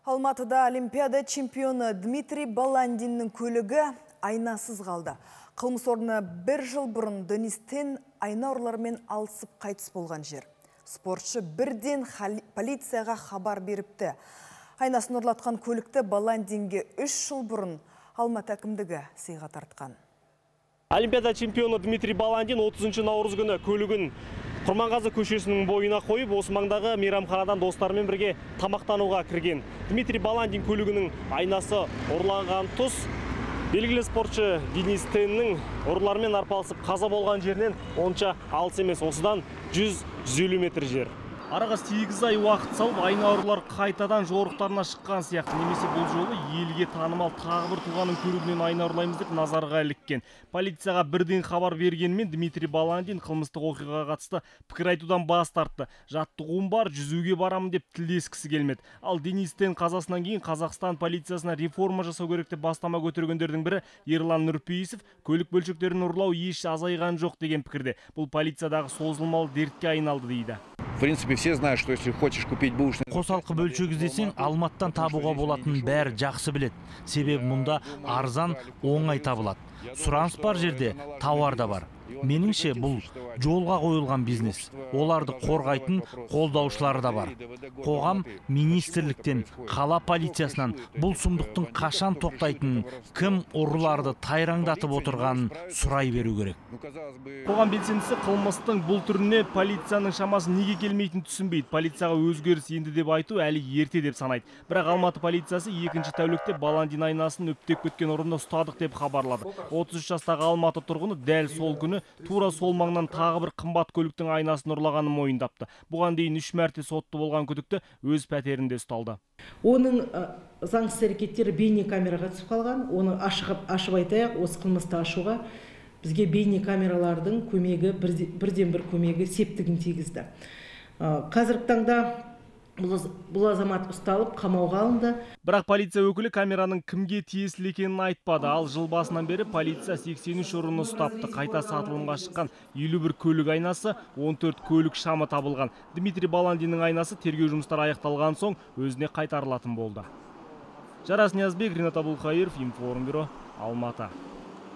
Алматыда Олимпиада чемпионы Дмитрий Баландиннің көлігі айнасыз қалды. Қылмыс орны бір жыл бұрын Денис Тен айна ұрлармен алысып қайтыс болған жер. Спортшы бірден полицияға хабар беріпті. Айнасын ұрлатқан көлікті Баландинге 3 жыл бұрын Алматы әкімдігі сыйға тартқан. Олимпиада чемпионы Дмитрий Баландин 30 наурыз күні көлігін Құрманғазы көшесінің бойына қойып, осы маңдағы мейрамханадан достарымен бірге тамақтануға кірген. Дмитрий Баландин көлігінің айнасы ұрланған тұс белгілі спортшы Денис Теннің ұрылармен арпалысып қаза болған жерінен онша алыс емес, осыдан 100-150 метр жер. Араға 8 ай уақыт салып, айна ұрылар қайтадан жорықтарына шыққан сияқты. Немесе бұл жолы елге танымал тағы бір туғанның көлігінен айна ұрлаймыз деп назарға іліккен. Полицияға бірден хабар бергенмен Дмитрий Баландин қылмыстық оқиғаға қатысты пікір айтудан бас тартты. Жаттығуым бар, жүзуге барамын деп тілдескісі келмеді. Ал Денис Тен қазасынан кейін Қазақстан полициясына реформа жасау керек деп бастама көтергендердің бірі Ерлан Нұрпейісов көлік бөлшектерін ұрлау еш азайған жоқ деген пікірде. Бұл полициядағы созылмалы дертке айналды дейді. В принципе, все знают, что если хочешь купить бушный... Қосалқы бөлшек іздесең, Алматтан табуға болатын бәрі жақсы білет. Себебі мұнда арзан, оңай табылады. Сұраныс бар жерде тауар да бар. Меніңше бұл жолға қойылған бизнес. Оларды қорғайтын қолдаушылары да бар. Қоғам министрліктен, қала полициясынан бұл сұмдықтың қашан тоқтайтынын, кім ұрыларды тайраңдатып отырғанын сұрай беру керек. Қоғам белсендісі қылмыстың бұл түріне полицияның шамасы неге келмейтінін түсінбейді. Полицияға өзгеріс енді деп айту әлі ерте деп санайды. Бірақ Алматы полициясы екінші тәулікте Баландин айнасын өптеп кеткен ұрыны ұстадық деп хабарлады. 33 жастағы Алматы тұрғыны дәл сол күні тура сол маңнан тағы бір қымбат көліктің айнасын ұрлағанын мойындапты. Бұған дейін 3 мәрте сотты болған күдікті өз пәтерінде ұсталды. Оның заңсыз әрекеттері бейнекамераға түсіп қалған. Оны ашып айтайық, осы қылмысты ашуға бізге бейнекамералардың көмегі, бірден бір көмегі септігін тигізді. Қазіргі таңда бұл азамат ұсталып, қамауға алынды. Бірақ полиция өкілі камераның кімге тиесілі екенін айтпады. Ал жыл басынан бері полиция 83 ұрыны ұстапты. Қайта сатылымға шыққан 51 көлік айнасы, 14 көлік шамы табылған. Дмитрий Баландиннің айнасы тергеу жұмыстары аяқталған соң өзіне қайтарылатын болды. Жарас Ниязбек, Ринат Абулхаиров, Информбюро, Алматы.